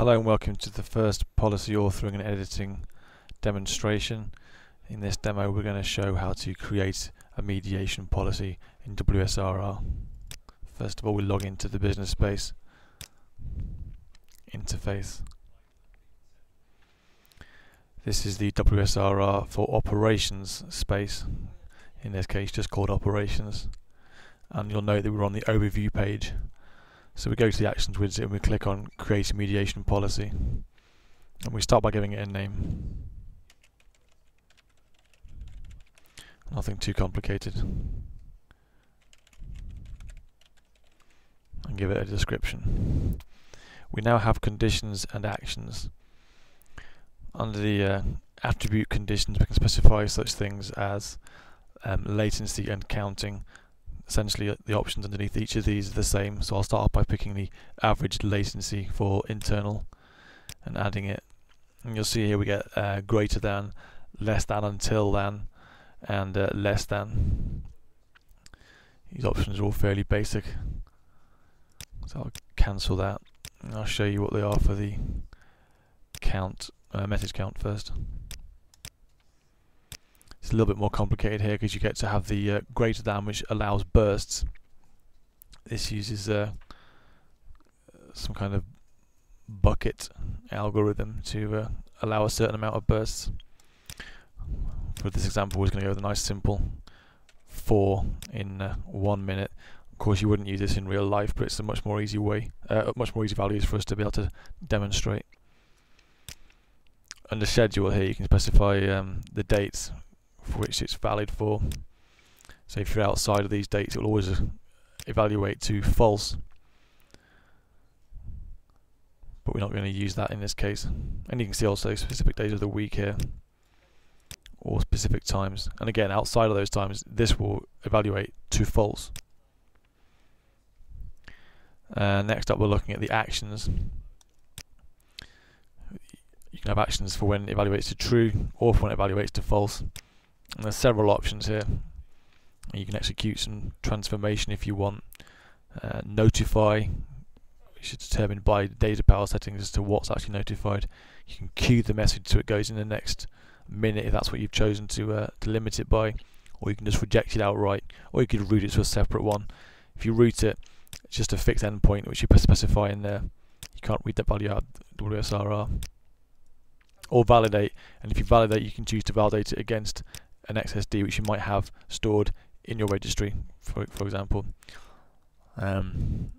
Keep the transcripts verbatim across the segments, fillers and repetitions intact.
Hello and welcome to the first policy authoring and editing demonstration. In this demo we're going to show how to create a mediation policy in W S R R. First of all, we log into the business space interface. This is the W S R R for operations space, in this case just called operations, and you'll note that we're on the overview page. So we go to the actions widget and we click on create a mediation policy, and we start by giving it a name. Nothing too complicated, and give it a description. We now have conditions and actions. Under the uh, attribute conditions, we can specify such things as um, latency and counting. Essentially, uh, the options underneath each of these are the same, so I'll start off by picking the average latency for internal and adding it. And you'll see here we get uh, greater than, less than, until than, and uh, less than. These options are all fairly basic, so I'll cancel that, and I'll show you what they are for the count, uh, message count first. It's a little bit more complicated here because you get to have the uh, greater than, which allows bursts. This uses uh, some kind of bucket algorithm to uh, allow a certain amount of bursts. For this example, we're going to go with a nice simple four in uh, one minute. Of course, you wouldn't use this in real life, but it's a much more easy way, uh, much more easy values for us to be able to demonstrate. Under schedule here, you can specify um, the dates for which it's valid for. So if you're outside of these dates, it will always uh, evaluate to false, but we're not going to use that in this case. And you can see also specific days of the week here, or specific times, and again outside of those times this will evaluate to false. Uh, next up, we're looking at the actions. You can have actions for when it evaluates to true or for when it evaluates to false. And there's several options here. You can execute some transformation if you want. Uh, notify, which is determined by data power settings as to what's actually notified. You can queue the message so it goes in the next minute if that's what you've chosen to, uh, to limit it by, or you can just reject it outright, or you could route it to a separate one. If you route it, it's just a fixed endpoint which you specify in there. You can't read that value out of W S R R. Or validate, and if you validate, you can choose to validate it against an X S D which you might have stored in your registry, for, for example. Um,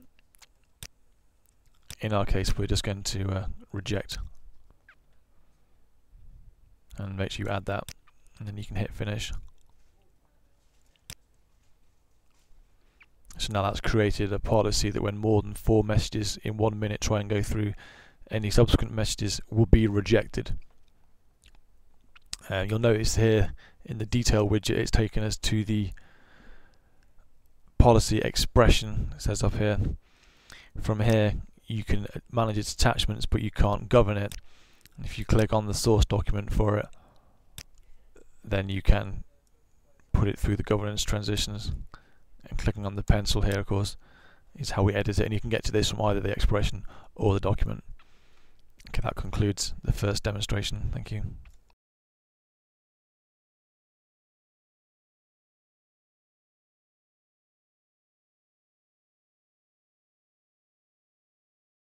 in our case, we're just going to uh, reject, and make sure you add that, and then you can hit finish. So now that's created a policy that when more than four messages in one minute try and go through, any subsequent messages will be rejected. Uh, you'll notice here in the detail widget it's taken us to the policy expression. It says up here. From here you can manage its attachments, but you can't govern it. And if you click on the source document for it, then you can put it through the governance transitions. And clicking on the pencil here, of course, is how we edit it, and you can get to this from either the expression or the document. Okay, that concludes the first demonstration. Thank you.